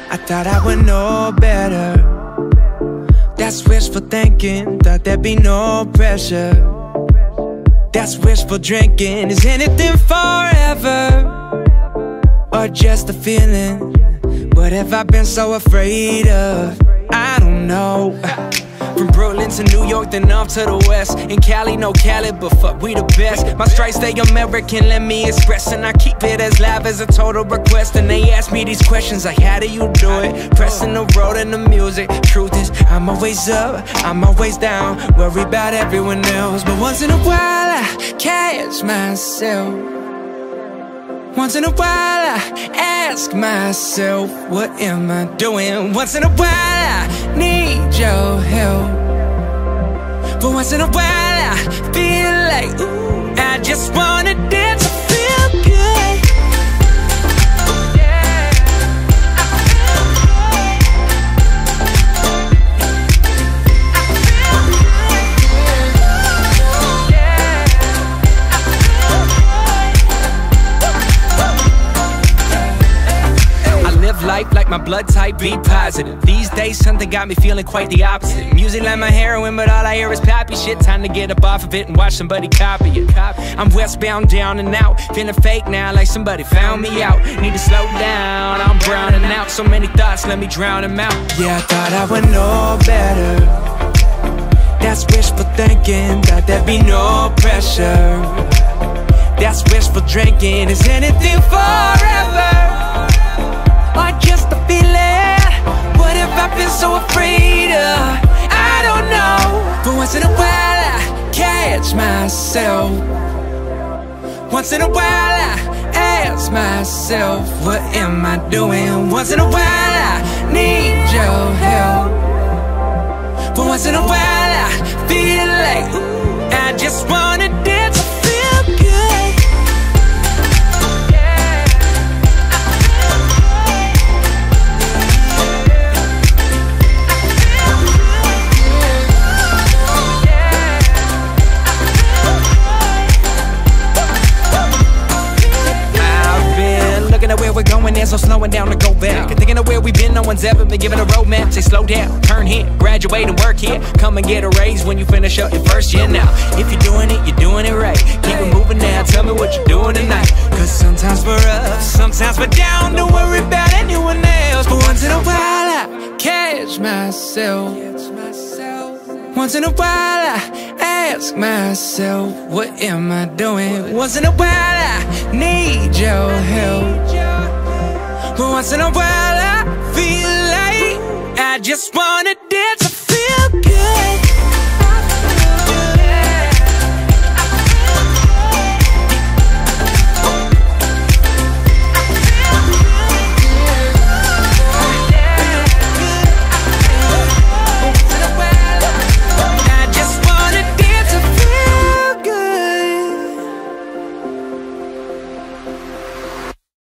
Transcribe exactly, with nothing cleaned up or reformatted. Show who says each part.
Speaker 1: I thought I would know better. That's wishful thinking, thought there'd be no pressure. That's wishful drinking. Is anything forever, or just a feeling? What have I been so afraid of? I don't know. From Brooklyn to New York, then off to the west. In Cali, no Cali, but fuck, we the best. My stripes, they American, let me express. And I keep it as live as a total request. And they ask me these questions like, how do you do it? Pressing the road and the music. Truth is, I'm always up, I'm always down. Worry about everyone else. But once in a while, I catch myself. Once in a while, I ask myself, what am I doing? Once in a while, I need your help. But once in a while, I feel like, ooh, I just wanna dance, I feel good. Life like my blood type B positive. These days something got me feeling quite the opposite. Music like my heroin, but all I hear is poppy shit. Time to get up off of it and watch somebody copy it. I'm westbound, down and out, feeling fake now like somebody found me out. Need to slow down, I'm browning out. So many thoughts, let me drown them out. Yeah, I thought I would know better. That's wishful thinking, thought there'd be no pressure. That's wishful drinking. Is anything forever, or just a feeling? What have I been so afraid of? I don't know. But once in a while I catch myself. Once in a while I ask myself, what am I doing? Once in a while I need your help. But once in a while I feel like, ooh, I just wanna dance, I feel good. Where we're going, there's no slowing down to go back. Thinking of where we've been, no one's ever been given a roadmap. Say slow down, turn here, graduate and work here. Come and get a raise when you finish up your first year now. If you're doing it, you're doing it right. Keep it moving now, tell me what you're doing tonight. Cause sometimes we're up, sometimes we're down. Don't worry about anyone else. But once in a while I catch myself. Once in a while I ask myself, what am I doing? Once in a while I need your help. But once in a while I feel like I just wanna dance.